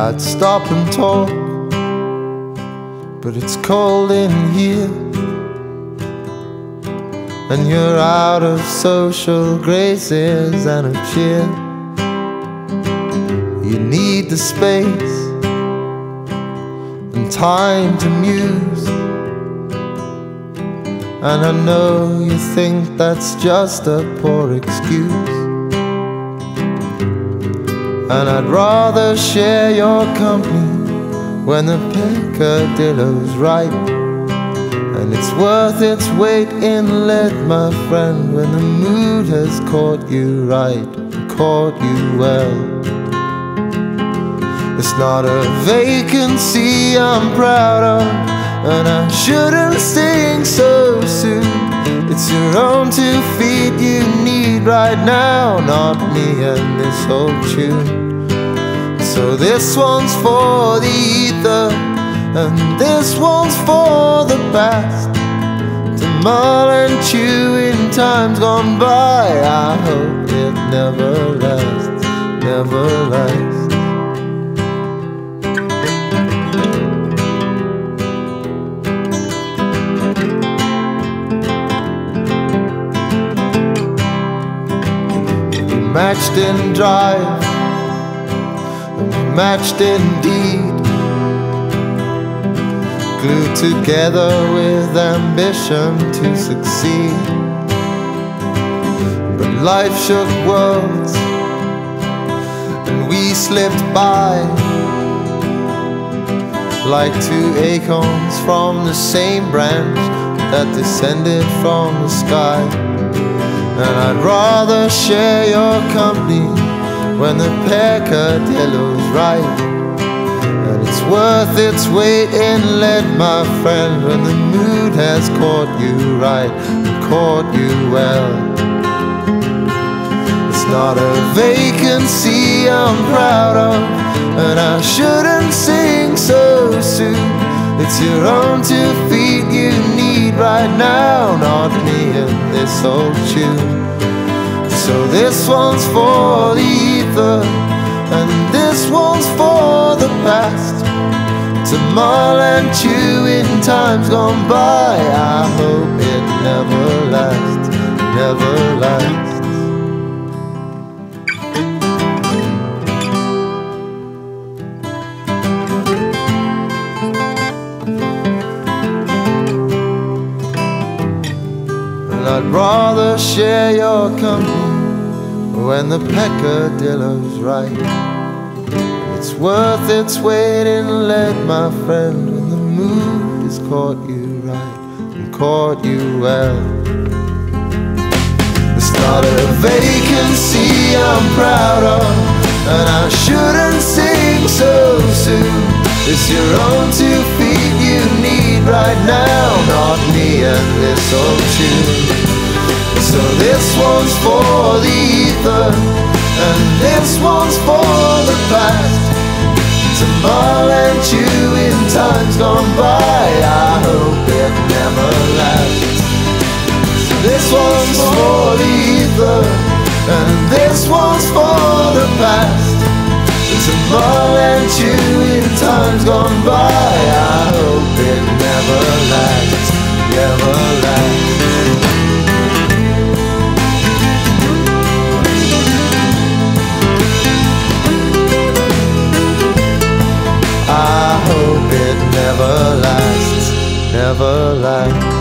I'd stop and talk, but it's cold in here, and you're out of social graces and a cheer. You need the space and time to muse, and I know you think that's just a poor excuse. And I'd rather share your company when the peccadillo's ripe, and it's worth its weight in lead, my friend, when the mood has caught you right, caught you well. It's not a vacancy I'm proud of, and I shouldn't sing so soon. It's your own 2 feet you need right now, not me and this old tune. So this one's for the ether, and this one's for the past, to mull and chew in times gone by. I hope it never lasts, never lasts. Matched in drive, matched in deed, glued together with ambition to succeed. But life shook worlds and we slipped by, like 2 acorns from the same branch that descended from the sky. And I'd rather share your company when the peccadillo's ripe, and it's worth its weight in lead, my friend, when the mood has caught you right and caught you well. It's not a vacancy I'm proud of, and I shouldn't sing so soon. It's your own 2 feet you need right now, not me and this old tune. So this one's for the ether, and this one's for the past, to mull and chew in times gone by. I hope it never lasts, never lasts. I'd rather share your company when the peccadillo's right. It's worth its weight in lead, my friend, when the mood has caught you right and caught you well. It's not a vacancy I'm proud of, and I shouldn't sing so soon. It's your own 2 feet you need right now, not me and this old tune. So this one's for the ether, and this one's for the past, to mull and chew in times gone by. I hope it never lasts. So this one's for the ether, and this one's for the past, to mull and chew in times gone by. I hope it never lasts, never lasts. I hope it never lasts, never lasts.